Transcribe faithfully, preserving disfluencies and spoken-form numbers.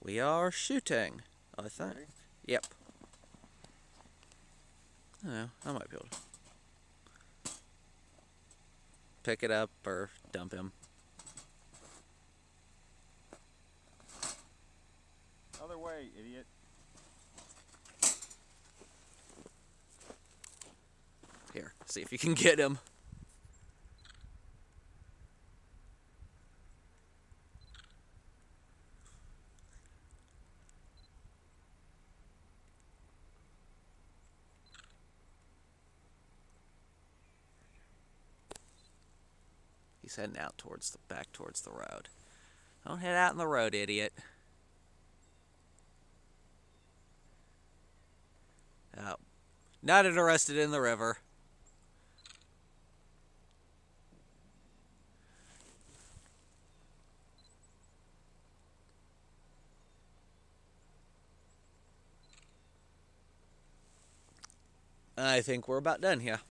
We are shooting, I think. Ready? Yep. Oh, I might be able to pick it up or dump him. Other way, idiot. Here, see if you can get him. He's heading out towards the back towards the road. Don't head out in the road, idiot. Oh. Not interested in the river. I think we're about done here.